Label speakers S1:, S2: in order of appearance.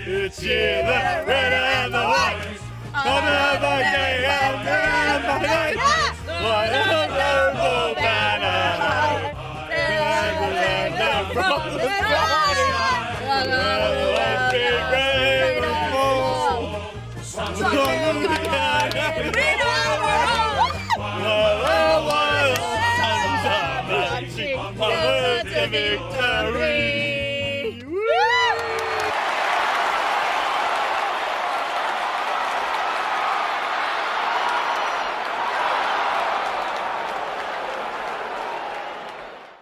S1: It's you, the red and the white. Another day and another night. What a global banner. From the body. Let's be brave and bold.